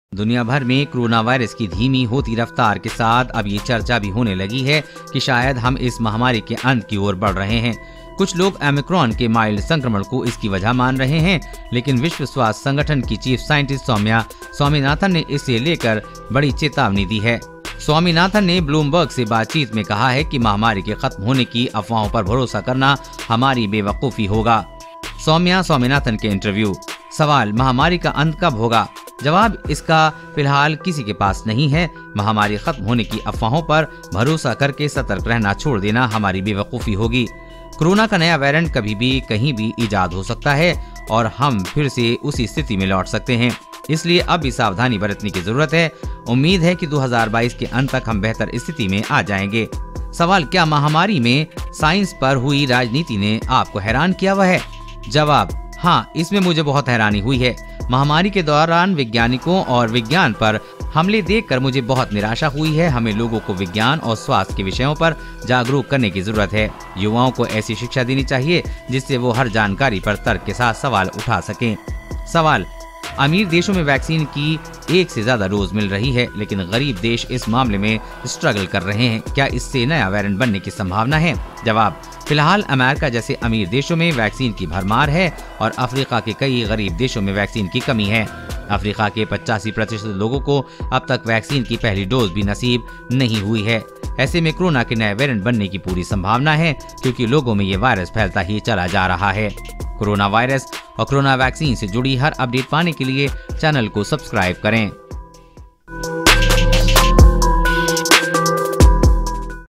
दुनिया भर में कोरोना वायरस की धीमी होती रफ्तार के साथ अब ये चर्चा भी होने लगी है कि शायद हम इस महामारी के अंत की ओर बढ़ रहे हैं। कुछ लोग ओमिक्रॉन के माइल्ड संक्रमण को इसकी वजह मान रहे हैं, लेकिन विश्व स्वास्थ्य संगठन की चीफ साइंटिस्ट सौम्या स्वामीनाथन ने इसे लेकर बड़ी चेतावनी दी है। स्वामीनाथन ने ब्लूमबर्ग से बातचीत में कहा है कि महामारी के खत्म होने की अफवाहों पर भरोसा करना हमारी बेवकूफी होगा। सौम्या स्वामीनाथन के इंटरव्यू। सवाल, महामारी का अंत कब होगा? जवाब, इसका फिलहाल किसी के पास नहीं है। महामारी खत्म होने की अफवाहों पर भरोसा करके सतर्क रहना छोड़ देना हमारी बेवकूफी होगी। कोरोना का नया वेरिएंट कभी भी कहीं भी इजाद हो सकता है और हम फिर से उसी स्थिति में लौट सकते हैं, इसलिए अब भी सावधानी बरतने की जरूरत है। उम्मीद है कि 2022 के अंत तक हम बेहतर स्थिति में आ जाएंगे। सवाल, क्या महामारी में साइंस पर हुई राजनीति ने आपको हैरान किया हुआ है? जवाब, हाँ, इसमें मुझे बहुत हैरानी हुई है। महामारी के दौरान वैज्ञानिकों और विज्ञान पर हमले देखकर मुझे बहुत निराशा हुई है। हमें लोगों को विज्ञान और स्वास्थ्य के विषयों पर जागरूक करने की जरूरत है। युवाओं को ऐसी शिक्षा देनी चाहिए जिससे वो हर जानकारी पर तर्क के साथ सवाल उठा सकें। सवाल, अमीर देशों में वैक्सीन की 1 से ज्यादा डोज मिल रही है, लेकिन गरीब देश इस मामले में स्ट्रगल कर रहे हैं। क्या इससे नया वेरिएंट बनने की संभावना है? जवाब, फिलहाल अमेरिका जैसे अमीर देशों में वैक्सीन की भरमार है और अफ्रीका के कई गरीब देशों में वैक्सीन की कमी है। अफ्रीका के 85% लोगों को अब तक वैक्सीन की पहली डोज भी नसीब नहीं हुई है। ऐसे में कोरोना के नए वेरिएंट बनने की पूरी संभावना है, क्योंकि लोगों में ये वायरस फैलता ही चला जा रहा है। कोरोना वायरस और कोरोना वैक्सीन से जुड़ी हर अपडेट पाने के लिए चैनल को सब्सक्राइब करें।